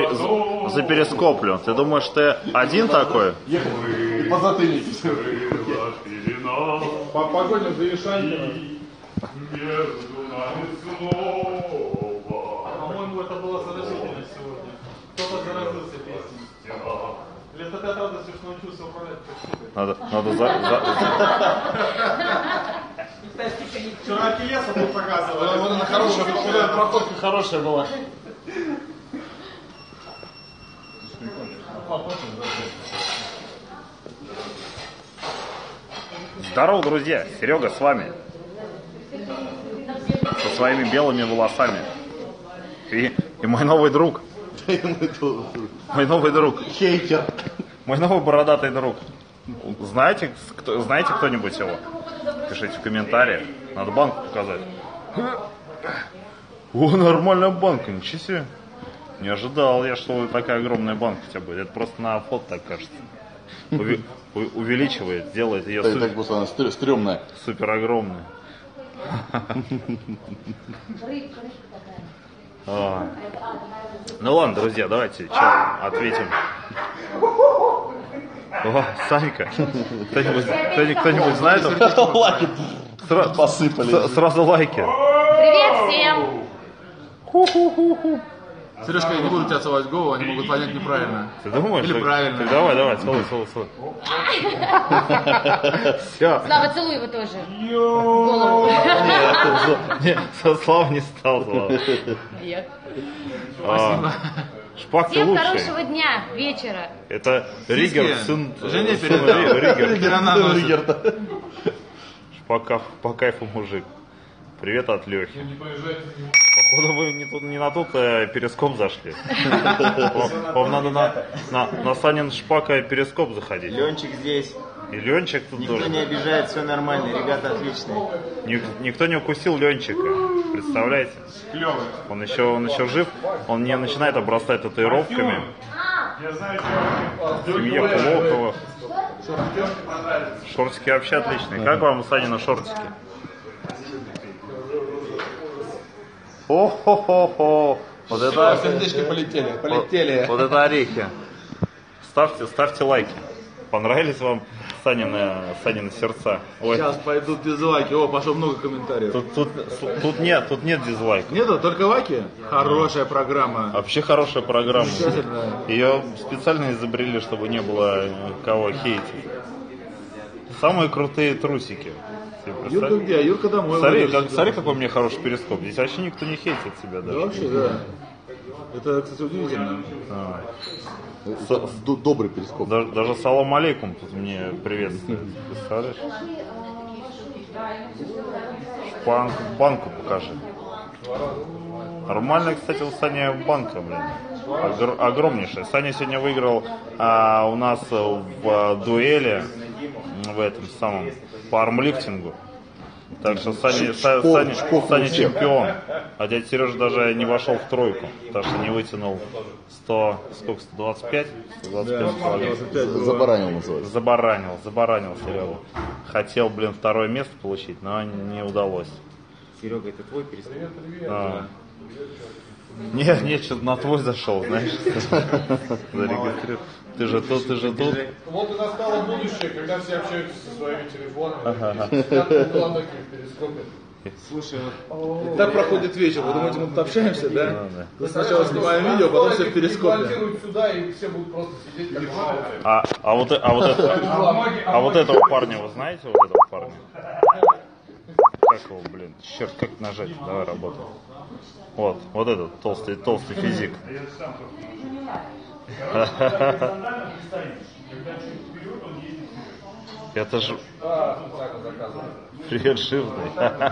заперископлю. Ты думаешь, ты один такой? И по затыльнике. Погоним за Ишанькина. По-моему, это было заразительно сегодня. Кто-то заразился песней. Или это ты от радости, что научился управлять этой штукой? Вчера Акелеса тут показывали. Вот она хорошая, проходка хорошая была. Здорово, друзья! Серега с вами. Со своими белыми волосами. И мой новый друг. Мой новый друг. Хейтер. Мой новый бородатый друг. Знаете кто-нибудь его? Пишите в комментариях. Надо банку показать. О, нормальная банка, ничего себе. Не ожидал я, что такая огромная банка у тебя будет. Это просто на фото так кажется. Увеличивает, делает ее Так просто она стрёмная. супер огромная. Ну ладно, друзья, давайте ответим. О, Санька. Кто-нибудь знает? Лайки посыпали. Сразу лайки. Привет всем! Сережка, я не буду тебя целовать в голову, они могут понять неправильно. Ты думаешь? Или правильно. Ты давай, целуй. Все. Слава, целуй его тоже. Голову. Нет, Слава не стал. Спасибо. Шпак, ты Всем лучший. хорошего дня, вечера. Это Ригер, сын Жене передал. Ригер. Шпак по кайфу мужик. Привет от Лехи. Походу вы не на тот перископ зашли. Вам надо на Санин Шпака перископ заходить. Ленчик здесь. И Ленчик тут Никто тоже. не обижает, все нормально, ребята отличные. Никто не укусил Ленчика. Представляете? Клёвый. Он еще жив, он не начинает обрастать татуировками. В семье Волковых. Шортики вообще отличные. Как вам, Санина, шортики? О-хо-хо-хо! Вот это... Сердечки полетели. Вот это орехи. Ставьте лайки. Понравились вам Санины сердца? Ой. Сейчас пойдут дизлайки. О, пошло много комментариев. Тут нет дизлайков. Нету, только лайки? Хорошая программа. Вообще хорошая программа. Замечательно. Ее специально изобрели, чтобы не было кого хейтить. Самые крутые трусики. Юрка где? Юрка домой. Смотри, какой у меня хороший перископ. Здесь вообще никто не хейтит себя даже. Да, вообще, да. Это, кстати, удивительно. Добрый перископ. Даже салам алейкум тут мне приветствует. Представляешь? Банку покажи. Нормально, кстати, у Сани банка, блин. Огромнейшая. Саня сегодня выиграл у нас в дуэли в этом самом по армлифтингу. Так что Саня чемпион. А дядя Сережа даже не вошел в тройку, потому что не вытянул 125 килограмм. Забаранил называется. Забаранил Серегу. Хотел, блин, второе место получить, но не удалось. Серега, это твой перископ? Нет, что-то на твой зашел, знаешь. Зарегистрировал. Ты же тут. Вот и настало будущее, когда все общаются со своими телефонами. Слушай, Так проходит вечер. Вы думаете, мы тут общаемся, да? Мы сначала снимаем видео, потом все в перископе. Монтируют сюда, и все будут просто сидеть как А вот этого парня, вы знаете, вот этого парня? Как его, блин? Черт, как нажать? Давай работаем. Вот этот толстый физик. Это же... Привет, жирный.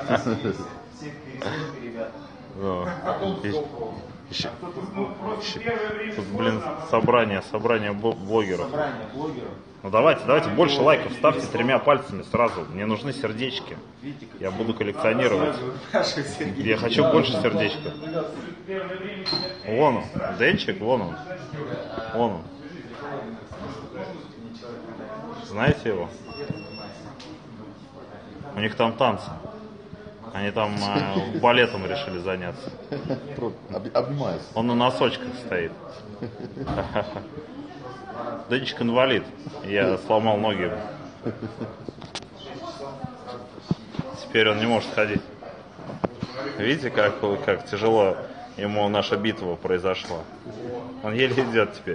Тут, блин, собрание блогеров. Ну давайте больше лайков ставьте 3 пальцами сразу. Мне нужны сердечки. Я буду коллекционировать. Я хочу больше сердечка. Вон он, Денчик, вон он. Знаете его? У них там танцы. Они там балетом решили заняться. Обнимаются. Он на носочках стоит. Денчик инвалид. Я сломал ноги. Теперь он не может ходить. Видите, как тяжело ему наша битва произошла. Он еле идет теперь.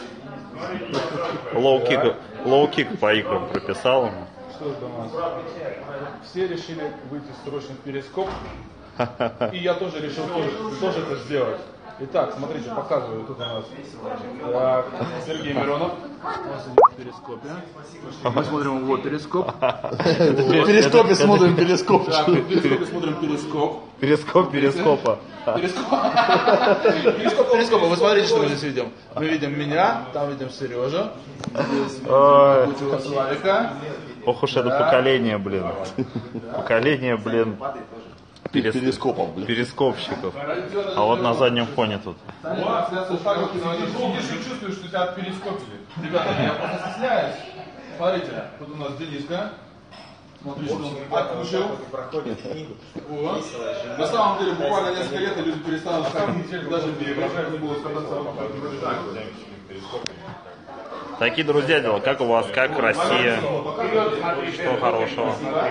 Лоу-кик по икрам прописал ему. Что это у нас? Все решили выйти срочно в перископ. И я тоже решил тоже это сделать. Итак, смотрите, показываю. Тут у нас так, Сергей Миронов. У нас идет в перископе. Мы смотрим его перископ. В перископе смотрим перископ. Так, в перископе смотрим перископ. Перископ перископа. Перископ перископа. Вы смотрите, что мы здесь видим. Мы видим меня, там видим Сережу. Здесь Ой. видим Славика. Ох уж это поколение, блин. Поколение, блин. Перископов, блин. Перископщиков. А вот на заднем фоне тут. Сидишь и чувствуешь, что тебя перископили. Ребята, я просто стесняюсь. Смотрите, тут у нас Дениска. Смотри, что он откушал. Вот. На самом деле, буквально несколько лет и люди перестанут ходить, даже переображать не будут кататься. Такие, друзья, дела. Как у вас? Как Россия? Что хорошего?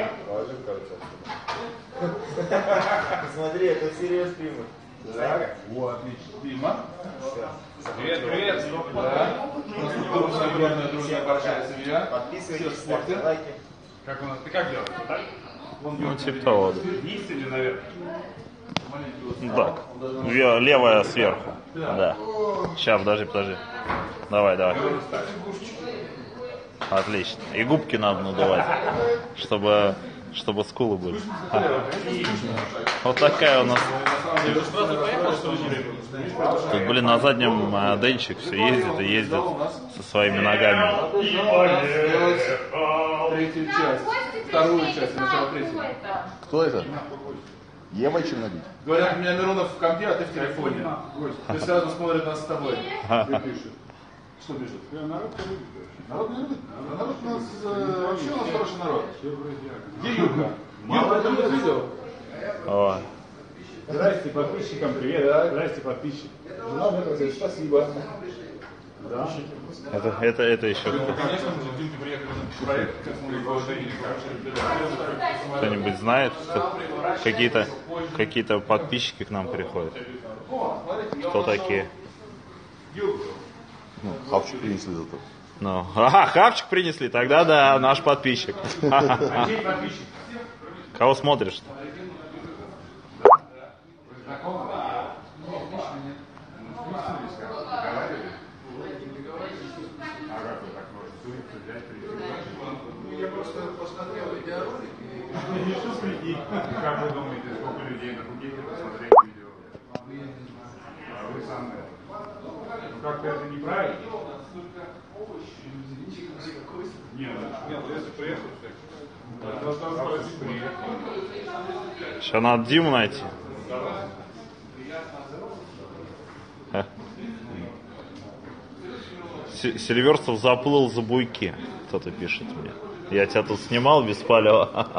Смотри, это Сереж Пима. Так, вот, отлично. Дима. Привет, привет. Да. У нас тут хорошая, огромная, дружная, большая семья. Подписывайтесь, Все в спорте. ставьте лайки. Как у нас? Ты как делаешь? Так? Ну, типа того. Да. Вниз или наверх? Так. Левая сверху. Да. Сейчас, подожди. Давай. Отлично. И губки надо надувать, чтобы скулы были. Вот такая у нас. Тут, блин, на заднем Денчик все ездит со своими ногами. Третью часть. Вторую часть, начало третьей. Кто это? Евой чем набить? Говорят, у меня Миронов в компе, а ты в телефоне. То есть сразу смотрят нас с тобой. И пишут. Что пишут? Народ не любит. Народ у нас вообще у нас хороший народ. Где Юрка? Юрка, ты меня видел? О. Здрасте, подписчикам, привет. Здрасте, подписчик. Жена мне говорит, спасибо. Да. Это еще Конечно, мы с Димки приехали на проект, как мы положили. кто-нибудь знает? Какие-то подписчики к нам приходят. Кто такие? Ну, хавчик принесли зато. Ну, хавчик принесли, тогда да, наш подписчик. Кого смотришь? Я просто посмотрел видеоролик и... Как вы думаете, сколько людей на Худите посмотрели видео? А вы сами. Ну как-то это неправильно. Нет, если приехал, Сейчас надо Диму найти. Сильверстов заплыл за буйки. Кто-то пишет мне. Я тебя тут снимал без палева.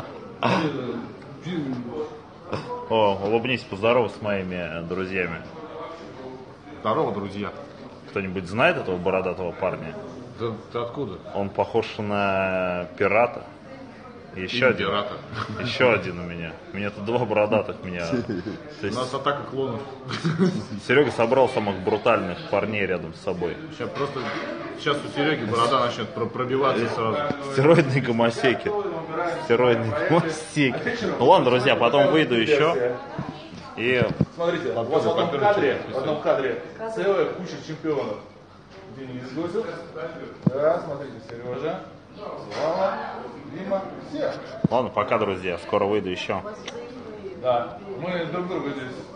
О, улыбнись, поздоровайся с моими друзьями. Здорово, друзья. Кто-нибудь знает этого бородатого парня? Ты откуда? Он похож на пирата. Еще один. Пирата. Еще один у меня. У меня тут два бородатых меня. То У есть нас атака клонов. Серега собрал самых брутальных парней рядом с собой. Сейчас у Сереги борода начнет пробиваться сразу. Стероидные гомосеки. Стероидные гомосеки. Ну ладно, друзья, потом выйду еще. И Смотрите, вот в одном кадре целая куча чемпионов. Денис Гусев. Да, смотрите, Сережа, Слава, Дима, все. ладно, пока, друзья. Скоро выйду еще. Да, мы друг друга здесь